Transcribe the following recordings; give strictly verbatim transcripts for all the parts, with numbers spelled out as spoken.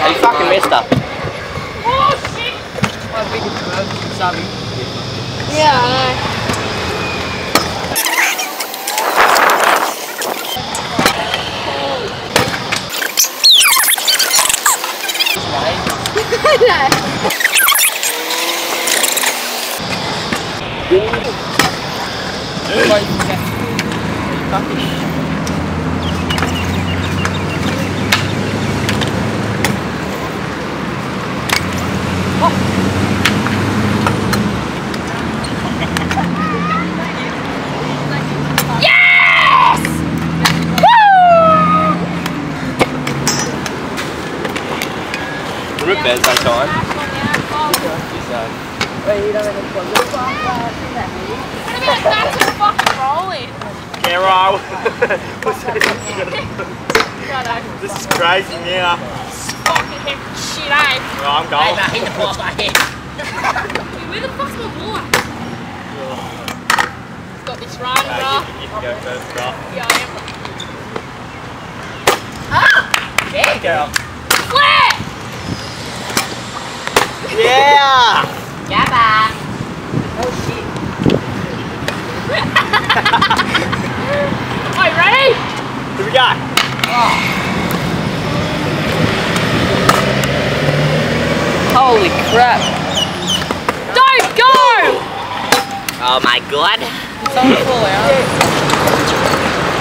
Oh, you fucking missed her. Oh shit! My biggest promotion, Subby. Yeah, I know. Yes! Woo! Rip bears that time. That's a fucking rolling. Carol. Shut up. This is crazy now. Fucking heck shit, eh? Well, I'm going. I hit the ball by head. Where the fuck's my ball at? Got this run, Uh, bruh. you, you can go first, bro. Yeah, I am. Ah! Yeah, girl. Flare! Yeah! Gabba. Oh shit. Are you ready? Here we go. Oh. Holy crap. Don't go! Oh my god. It's on the floor out.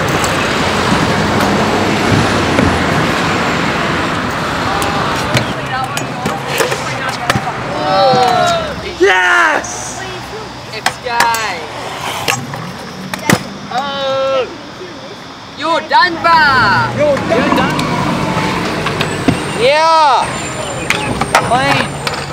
Yes! It's gay. Oh. You're done, bruh. You're done. You're done. Yeah. Clean.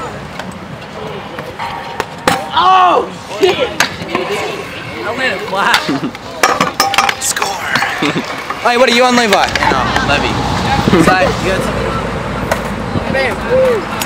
Oh shit! I let it flat. Score! Hey, what are you on, Levi? No, Levy. So, you got something? Bam.